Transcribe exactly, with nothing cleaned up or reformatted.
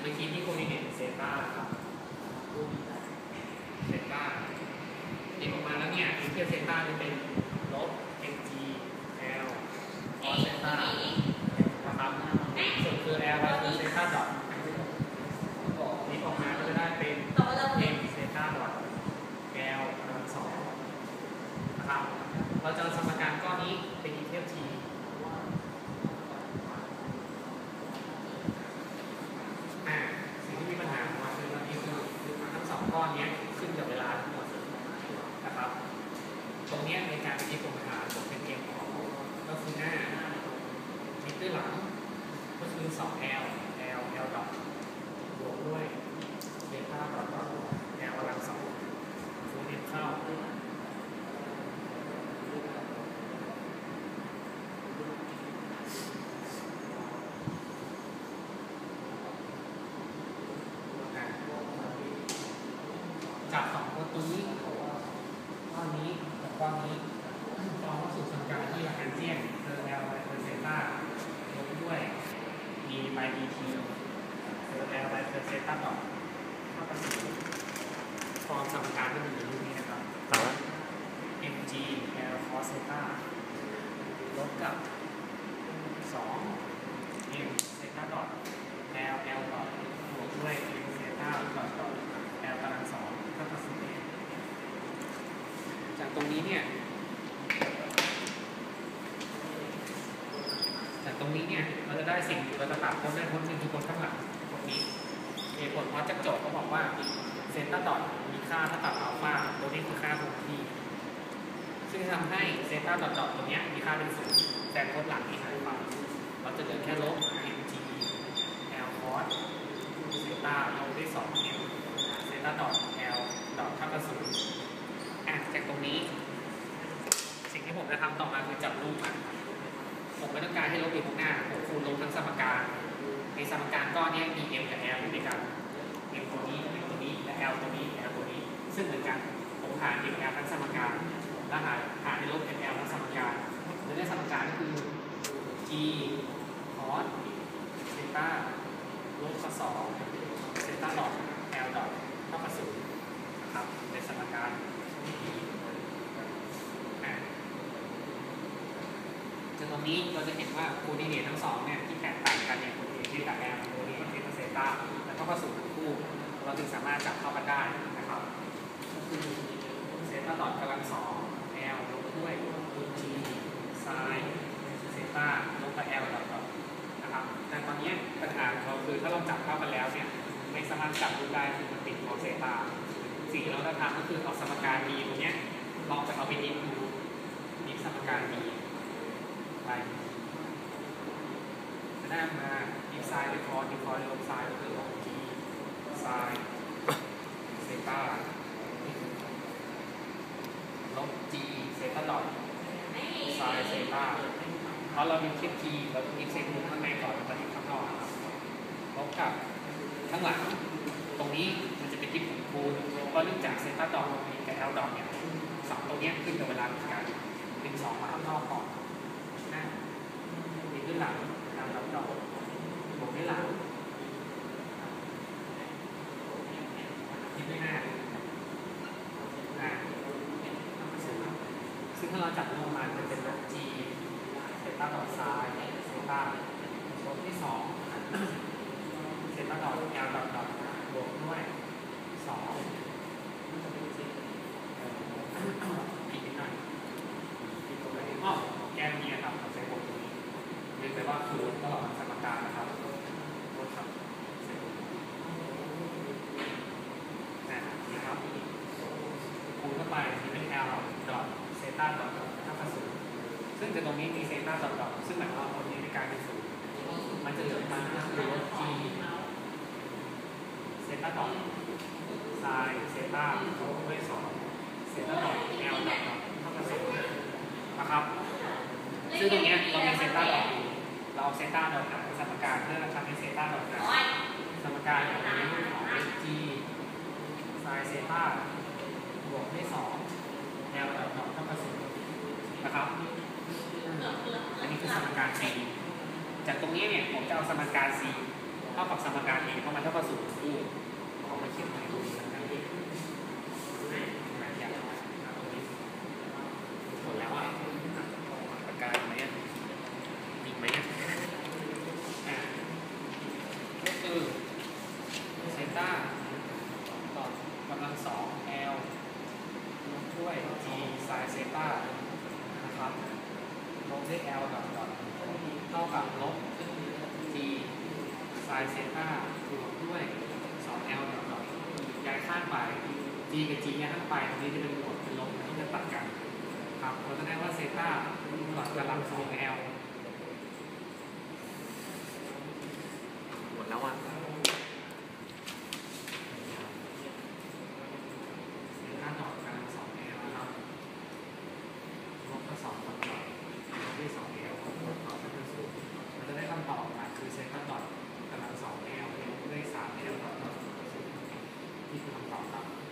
มื่อกี้ที่โคดิเนตเซต้าครับเซต้านี่ออกมาแล้วเนี่ยเทียบเซต้าจะเป็นลบ mg l cos เซต้านะครับส่วนคือ l คือเซต้าดอทนี่ออกมาก็จะได้เป็น m เซต้าดอท l กำลังสองนะครับเราจะสมการก้อนนี้เป็นเทียบ tก้อนนี้ขึ้นกับเวลาทั้งหมดนะครับตรงนี้ในการไปคิดตรงหาผมเป็นเกมของก็คือหน้ามิดด้วยหลังก็คือ สอง แอล L L ดอทบวกด้วยเดลต้าดอทดอท L กำลังสองคูณเอ็มเข้าจากสองตัวนี้ก้อนนี้กับก้อนนี้ลองเข้าสู่สมการที่ลาแกนเจียนคือ L ไปเซต้าลบด้วย d by dt คือ L ไปเซต้าดอทเท่ากับศูนย์ฟอร์มสมการก็มีอยู่รูปนี้นะครับ mg L cos เซต้าลบกับสอง m เซต้าดอท L L ดอทบวกด้วย m เซต้าดอทดอท L กำลังสองเท่ากับศูนย์จากตรงนี้เนี่ยจากตรงนี้เนี่ยเราจะได้สิ่งเราจะตัดพ้นได้พ้นสิ่งที่พ้นข้างหลังตรงนี้เหตุผลเพราะจากโจทย์เขาบอกว่าเซต้าดอทมีค่าเท่ากับอัลฟาตัวนี้คือค่าคงที่ซึ่งทำให้เซต้าดอทดอทตัวนี้มีค่าเป็นศูนย์แต่พ้นหลังที่หายไปเราจะเหลือแค่ลบ mg l cos เซต้าลบด้วยสอง m เซต้าดอท l ดอทเท่ากับศูนย์จากตรงนี้สิ่งที่ผมจะทำต่อมาคือจับรูปมันผมไม่ต้องการให้ลบอยู่ข้างหน้าผมคูณลงทั้งสมการในสมการก้อนนี้มี m กับ l อยู่ด้วยกัน m ตัวนี้ m ตัวนี้และ l ตัวนี้ l ตัวนี้ซึ่งเหมือนกันผมหา m กับ l ทั้งสมการและหาหาให้ลบ m l ทั้งสมการโดยในสมการก็คือ g cos เซต้าลบกับสองเซต้าดอท l ดอทเท่ากับศูนย์นะครับในสมการจากตรงนี้เราจะเห็นว่าโคดิเนตทั้งสองเนี่ยที่แตกต่างกันเนี่ยโคดิเนตที่กับแอลโคดิเนตที่กับเซต้าแล้วก็ผสมทั้งคู่เราจึงสามารถจับเข้ากันได้นะครับก็คือเซต้าดอทกำลังสองแอลลบด้วยคูณ g ไซน์เซต้าลบกับแอลดอทดอทนะครับแต่ตอนนี้ปัญหาของเราคือถ้าเราจับเข้ากันแล้วเนี่ยไม่สามารถจับรูปได้คือมันติดของเซต้าสิ่งที่เราจะทำก็คือเอาสมการ d ตรงนี้ลองไปเอาไปดิฟดูดิฟสมการ dไปจะได้มาดิฟไซน์ไปคอดิฟคอลบไซน์ก็คือลบ g ไซน์เซต้าลบ g เซต้าดอทไซน์เซต้าเพราะเราดิฟเช็ค g เราดิฟเช็คมุมข้างในก่อนแล้วก็ดิฟข้างนอกครับลบกับข้างหลังตรงนี้มันจะเป็นดิฟของคูณเพราะเนื่องจากเซต้าดอทกับ l ดอทเนี่ยสองตรงนี้ขึ้นกับเวลาเหมือนกันดึงสองมาข้างนอกก่อนดิฟด้วยหลังตามลำดับบวกด้วยหลังดิฟด้วยหน้าอ่าซึ่งถ้าเราจับลงมาจะเป็นลบ g เซต้าดอทไซน์เซต้าลบที่สองเซต้าดอท l ดอทดอทบวกด้วยสองผิดนิดหน่อยผิดตรงไหนอ๋อแก้มนี้ครับใช้บวกตรงนี้เรียกได้ว่าคูณตลอดสมการนะครับลดครับนี่ครับคูณเข้าไปที่เป็น l ดอทเซต้าดอทเท่ากับศูนย์ซึ่งจากตรงนี้มีเซต้าดอทดอทซึ่งหมายความว่าตรงนี้ในการเป็นศูนย์มันจะเหลือมาก็คือลด g เซต้าดอทไซน์เซต้าลบด้วยสองเซต้าดอท l ดอทเท่ากับศูนย์นะครับซึ่งตรงนี้เรามีเซต้าดอทเราเอาเซต้าดอทหาสมการเพื่อทำให้เซต้าดอทหาสมการอย่างนี้ของ g ไซน์เซต้าบวกด้วยสอง l ดอทดอทเท่ากับศูนย์นะครับอันนี้คือสมการ c จากตรงนี้เนี่ยผมจะเอาสมการ c เท่ากับสมการ a เพราะมันเท่ากับศูนย์คู่เอามาเขียนในตรงนี้นะครับแบบอย่างหมดแล้วอ่ะปากกาไหมอ่ะอีกไหมอ่ะอ่าก็คือเซต้าต่อกำลังสอง L ลบด้วย g ไซน์เซต้านะครับลบด้วย L ดอทดอทเท่ากับลบ g ไซน์เซต้าบวกด้วย สอง L ดอทดอทย้ายข้างไป g กับ g ย้ายข้างไปตรงนี้จะเป็นบวกเป็นลบที่จะตัดกันครับเราจะได้ว่าเซต้าดอทกำลังสอง L หมดแล้วอ่ะเซต้าดอทกำลังสอง L นะครับลบกับสองดอทดอทลบด้วยสอง L ลบต่อเป็นศูนย์เราจะได้คำตอบมาคือเซต้าดอทกำลังสอง L ลบด้วยสาม L ดอทดอทนี่คือคำตอบครับ